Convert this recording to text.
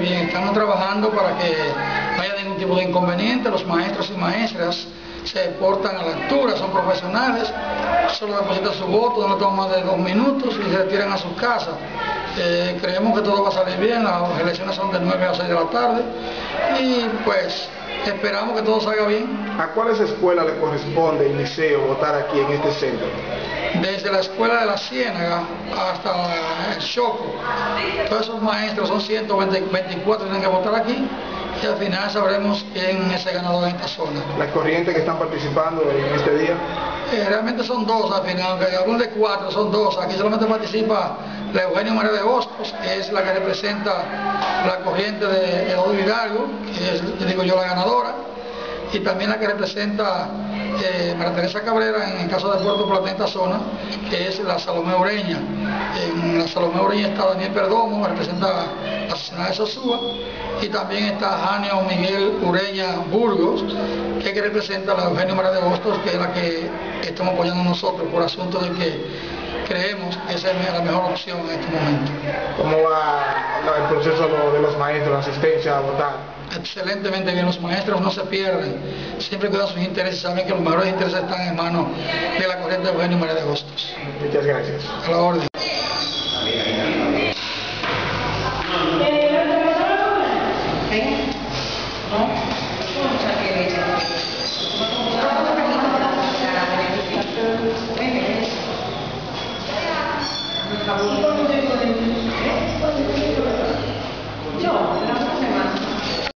bien, estamos trabajando para que no haya ningún tipo de inconveniente. Los maestros y maestras se portan a la altura, son profesionales, solo depositan su voto, no toman más de 2 minutos y se retiran a sus casas. Creemos que todo va a salir bien, las elecciones son de 9 a 6 de la tarde y pues esperamos que todo salga bien. ¿A cuáles escuelas le corresponde y liceo votar aquí en este centro? Desde la escuela de la Ciénaga hasta el Choco, todos esos maestros, son 124, tienen que votar aquí y al final sabremos quién es el ganador en esta zona. ¿Las corrientes que están participando en este día? Realmente son 2 al final, aunque hablan de 4, son 2. Aquí solamente participa la Eugenio María de Hostos, que es la que representa la corriente de Eduardo Hidalgo, que es, digo yo, la ganadora, y también la que representa María Teresa Cabrera en el caso de Puerto Plata en esta zona, que es la Salomé Ureña. En la Salomé Ureña está Daniel Perdomo, que representa la asociación de Sosúa, y también está Janio Miguel Ureña Burgos, que representa a la Eugenio María de Hostos, que es la que estamos apoyando nosotros por asunto de que creemos que esa es la mejor opción en este momento. ¿Cómo va el proceso de los maestros, la asistencia a votar? Excelentemente bien, los maestros no se pierden, siempre cuidan sus intereses, saben que los mejores intereses están en manos de la corriente de Eugenio María de Hostos. Muchas gracias. A la orden.